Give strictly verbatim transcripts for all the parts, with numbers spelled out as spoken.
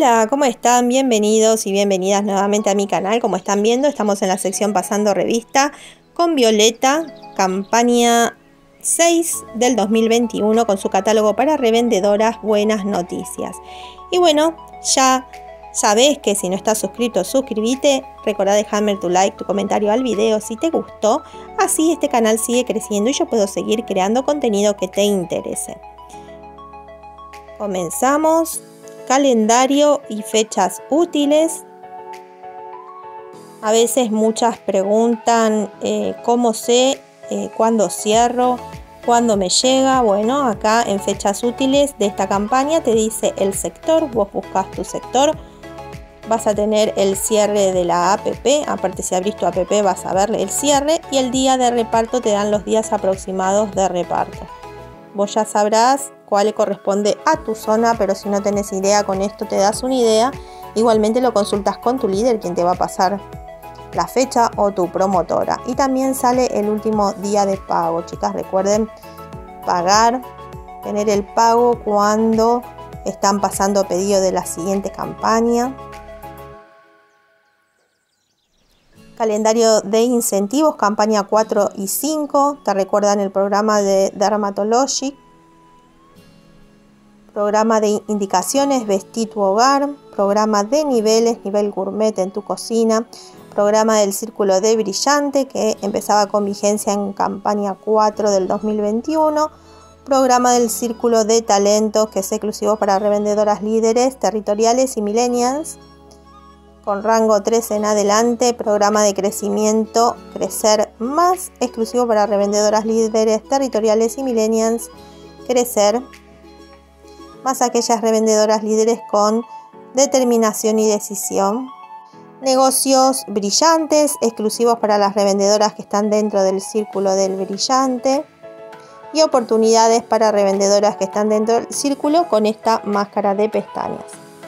Hola, ¿cómo están? Bienvenidos y bienvenidas nuevamente a mi canal. Como están viendo, estamos en la sección Pasando Revista con Violeta, campaña seis del dos mil veintiuno, con su catálogo para revendedoras Buenas Noticias. Y bueno, ya sabés que si no estás suscrito, suscríbete. Recordá dejarme tu like, tu comentario al video si te gustó. Así este canal sigue creciendo y yo puedo seguir creando contenido que te interese. Comenzamos. Calendario y fechas útiles. A veces muchas preguntan eh, cómo sé eh, cuándo cierro, cuándo me llega. Bueno, acá en fechas útiles de esta campaña te dice el sector. Vos buscas tu sector, vas a tener el cierre de la app. Aparte, si abrís tu app vas a ver el cierre, y el día de reparto te dan los días aproximados de reparto. Vos ya sabrás cuál le corresponde a tu zona, pero si no tenés idea, con esto te das una idea. Igualmente lo consultas con tu líder, quien te va a pasar la fecha, o tu promotora. Y también sale el último día de pago. Chicas, recuerden pagar, tener el pago cuando están pasando pedido de la siguiente campaña. Calendario de incentivos, campaña cuatro y cinco. Te recuerdan el programa de Dermatologic. Programa de indicaciones, Vestí tu hogar. Programa de niveles, nivel gourmet en tu cocina. Programa del círculo de brillante, que empezaba con vigencia en campaña cuatro del dos mil veintiuno. Programa del círculo de talentos, que es exclusivo para revendedoras líderes, territoriales y millennials, con rango tres en adelante. Programa de crecimiento, Crecer Más, exclusivo para revendedoras líderes, territoriales y millennials, Crecer Más, aquellas revendedoras líderes con determinación y decisión. Negocios brillantes, exclusivos para las revendedoras que están dentro del círculo del brillante. Y oportunidades para revendedoras que están dentro del círculo con esta máscara de pestañas.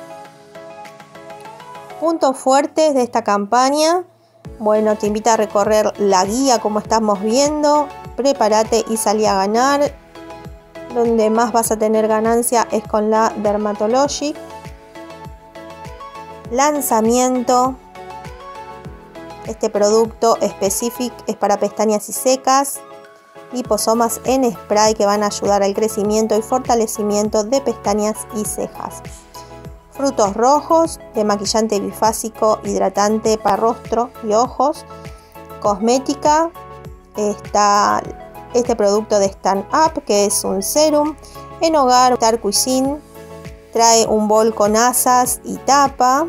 Puntos fuertes de esta campaña. Bueno, te invita a recorrer la guía como estamos viendo. Prepárate y salí a ganar. Donde más vas a tener ganancia es con la Dermatologic. Lanzamiento. Este producto específico es para pestañas y secas. Liposomas en spray, que van a ayudar al crecimiento y fortalecimiento de pestañas y cejas. Frutos rojos, demaquillante bifásico, hidratante para rostro y ojos. Cosmética, está este producto de Stand Up, que es un serum. En hogar, Star Cuisine, trae un bol con asas y tapa.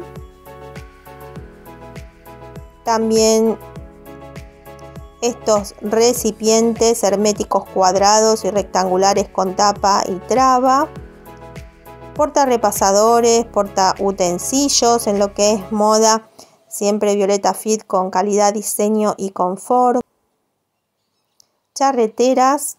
También estos recipientes herméticos cuadrados y rectangulares con tapa y traba. Porta repasadores, porta utensilios, en lo que es moda, siempre Violeta Fit, con calidad, diseño y confort. Charreteras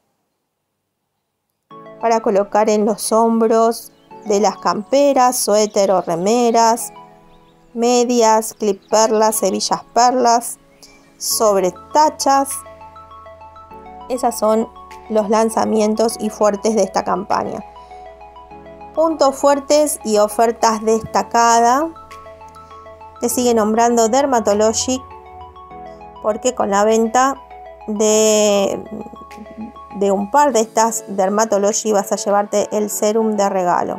para colocar en los hombros de las camperas, suéter o remeras. Medias, clip perlas, hebillas perlas, sobre tachas. Esos son los lanzamientos y fuertes de esta campaña. Puntos fuertes y ofertas destacadas. Te sigue nombrando Dermatologic, porque con la venta de, de un par de estas Dermatologic vas a llevarte el serum de regalo.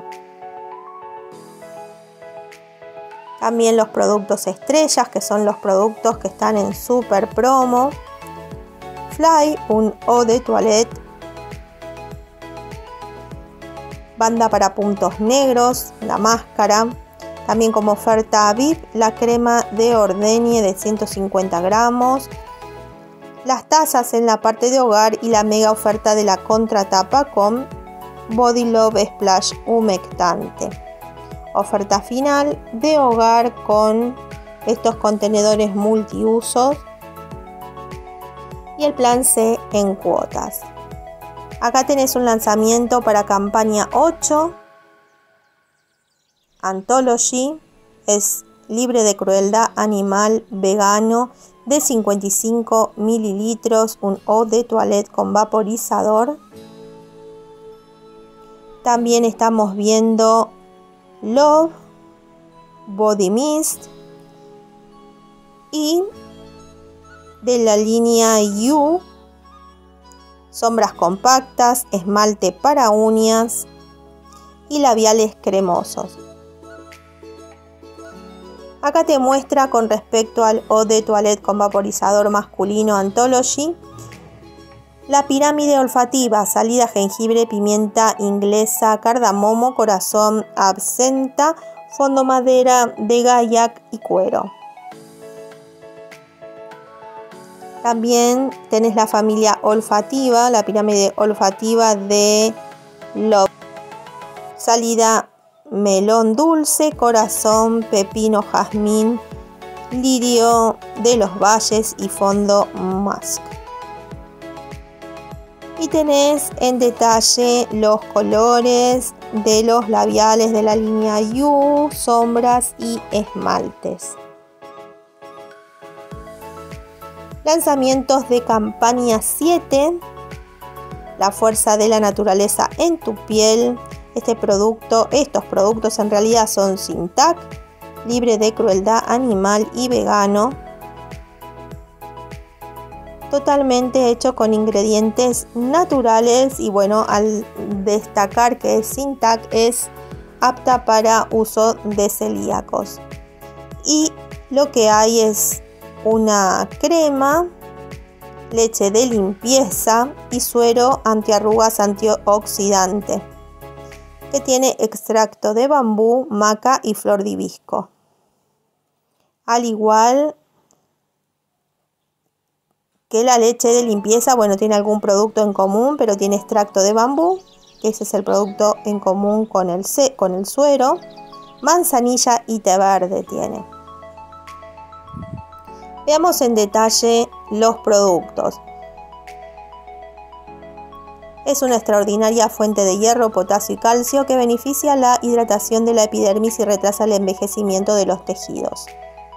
También los productos estrellas, que son los productos que están en super promo. Fly, un eau de toilette. Banda para puntos negros, la máscara. También como oferta V I P, la crema de ordeñe de ciento cincuenta gramos. Las tazas en la parte de hogar y la mega oferta de la contratapa con Body Love Splash humectante. Oferta final de hogar con estos contenedores multiusos. Y el plan C en cuotas. Acá tenés un lanzamiento para campaña ocho. Anthology, es libre de crueldad animal, vegano, de cincuenta y cinco mililitros, un eau de toilette con vaporizador. También estamos viendo Love, Body Mist. Y de la línea You, sombras compactas, esmalte para uñas y labiales cremosos. Acá te muestra con respecto al Eau de Toilette con vaporizador masculino Anthology, la pirámide olfativa: salida jengibre, pimienta inglesa, cardamomo, corazón, absenta, fondo madera de gaiac y cuero. También tenés la familia olfativa, la pirámide olfativa de Love, salida melón dulce, corazón, pepino, jazmín, lirio de los valles y fondo musk. Y tenés en detalle los colores de los labiales de la línea You, sombras y esmaltes. Lanzamientos de campaña siete, la fuerza de la naturaleza en tu piel. Este producto, estos productos en realidad son sin T A C, libre de crueldad animal y vegano, totalmente hecho con ingredientes naturales y bueno, al destacar que es sin T A C, es apta para uso de celíacos. Y lo que hay es una crema, leche de limpieza y suero antiarrugas antioxidante, que tiene extracto de bambú, maca y flor de hibisco. Al igual que la leche de limpieza, bueno, tiene algún producto en común, pero tiene extracto de bambú, que ese es el producto en común con el, con el suero, manzanilla y té verde tiene. Veamos en detalle los productos. Es una extraordinaria fuente de hierro, potasio y calcio que beneficia la hidratación de la epidermis y retrasa el envejecimiento de los tejidos.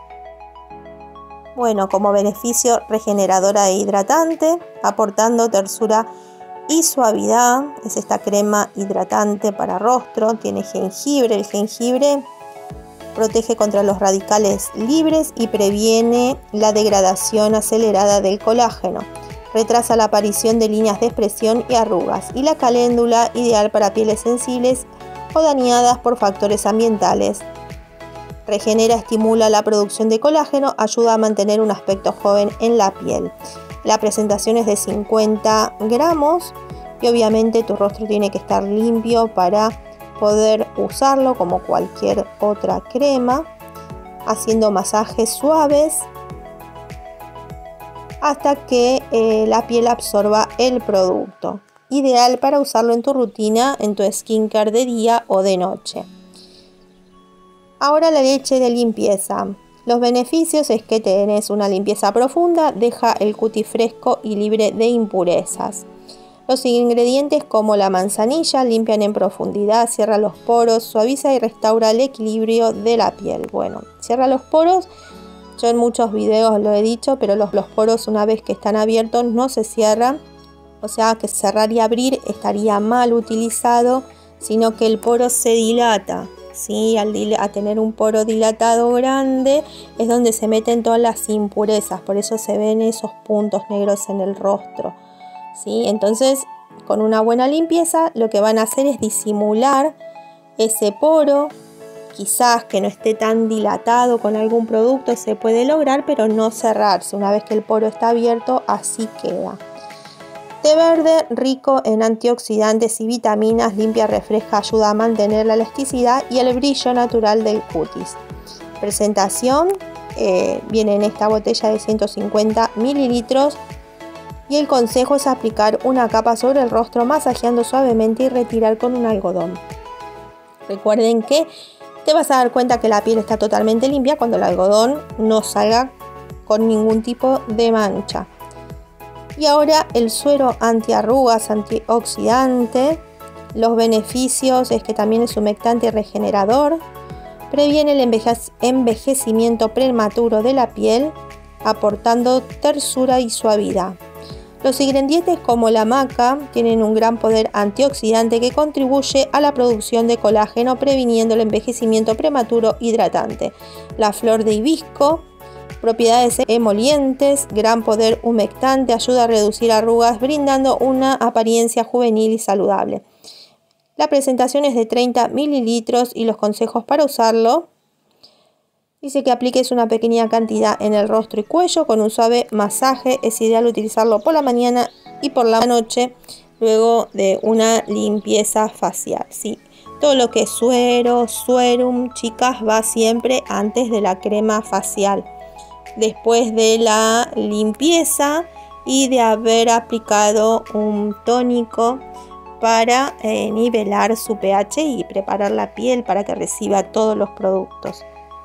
Bueno, como beneficio regeneradora e hidratante, aportando tersura y suavidad. Es esta crema hidratante para rostro, tiene jengibre. El jengibre protege contra los radicales libres y previene la degradación acelerada del colágeno. Retrasa la aparición de líneas de expresión y arrugas. Y la caléndula, ideal para pieles sensibles o dañadas por factores ambientales. Regenera, estimula la producción de colágeno, ayuda a mantener un aspecto joven en la piel. La presentación es de cincuenta gramos y obviamente tu rostro tiene que estar limpio para poder usarlo como cualquier otra crema, haciendo masajes suaves hasta que eh, la piel absorba el producto. Ideal para usarlo en tu rutina, en tu skincare de día o de noche. Ahora la leche de limpieza. Los beneficios es que tenés una limpieza profunda, deja el cutis fresco y libre de impurezas. Los ingredientes como la manzanilla limpian en profundidad, cierra los poros, suaviza y restaura el equilibrio de la piel. Bueno, cierra los poros. Yo en muchos videos lo he dicho, pero los, los poros una vez que están abiertos no se cierran. O sea que cerrar y abrir estaría mal utilizado, sino que el poro se dilata. ¿Sí? Al a tener un poro dilatado grande es donde se meten todas las impurezas. Por eso se ven esos puntos negros en el rostro. ¿Sí? Entonces, con una buena limpieza lo que van a hacer es disimular ese poro. Quizás que no esté tan dilatado con algún producto se puede lograr, pero no cerrarse. Una vez que el poro está abierto, así queda. Té verde, rico en antioxidantes y vitaminas, limpia, refresca, ayuda a mantener la elasticidad y el brillo natural del cutis. Presentación, eh, viene en esta botella de ciento cincuenta mililitros y el consejo es aplicar una capa sobre el rostro, masajeando suavemente y retirar con un algodón. Recuerden que te vas a dar cuenta que la piel está totalmente limpia cuando el algodón no salga con ningún tipo de mancha. Y ahora el suero antiarrugas, antioxidante. Los beneficios es que también es humectante y regenerador. Previene el enveje- envejecimiento prematuro de la piel, aportando tersura y suavidad. Los ingredientes como la maca tienen un gran poder antioxidante que contribuye a la producción de colágeno, previniendo el envejecimiento prematuro hidratante. La flor de hibisco, propiedades emolientes, gran poder humectante, ayuda a reducir arrugas, brindando una apariencia juvenil y saludable. La presentación es de treinta mililitros y los consejos para usarlo. Dice que apliques una pequeña cantidad en el rostro y cuello con un suave masaje. Es ideal utilizarlo por la mañana y por la noche luego de una limpieza facial. Sí, todo lo que es suero, suerum, chicas, va siempre antes de la crema facial. Después de la limpieza y de haber aplicado un tónico para eh, nivelar su pH y preparar la piel para que reciba todos los productos.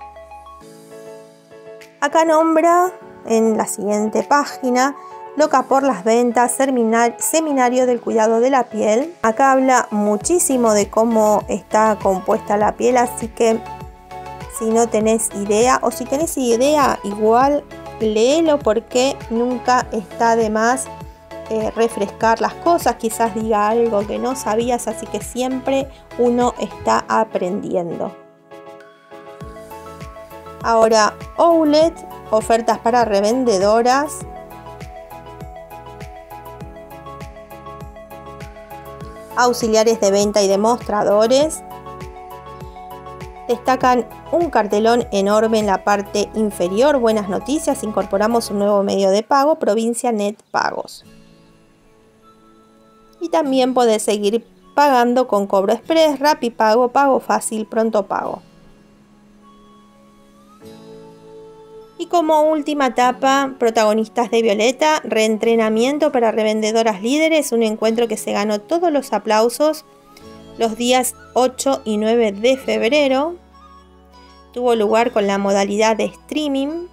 Acá nombra en la siguiente página Loca por las ventas, seminario del cuidado de la piel. Acá habla muchísimo de cómo está compuesta la piel, así que si no tenés idea o si tenés idea igual léelo porque nunca está de más eh, refrescar las cosas. Quizás diga algo que no sabías, así que siempre uno está aprendiendo. Ahora, outlet, ofertas para revendedoras. Auxiliares de venta y demostradores. Destacan un cartelón enorme en la parte inferior. Buenas noticias, incorporamos un nuevo medio de pago, Provincia Net Pagos. Y también podés seguir pagando con Cobro Express, Rapipago, Pago Fácil, Pronto Pago. Y como última etapa, protagonistas de Violeta, reentrenamiento para revendedoras líderes, un encuentro que se ganó todos los aplausos los días ocho y nueve de febrero. Tuvo lugar con la modalidad de streaming.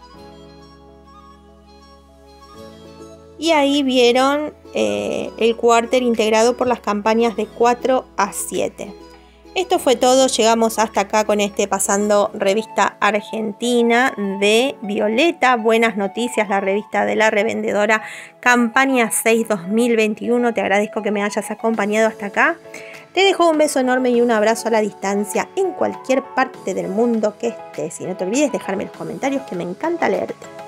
Y ahí vieron eh, el cuarter integrado por las campañas de cuatro a siete. Esto fue todo, llegamos hasta acá con este Pasando Revista Argentina de Violeta. Buenas noticias, la revista de la revendedora, campaña seis dos mil veintiuno. Te agradezco que me hayas acompañado hasta acá. Te dejo un beso enorme y un abrazo a la distancia en cualquier parte del mundo que estés. Y no te olvides dejarme los comentarios que me encanta leerte.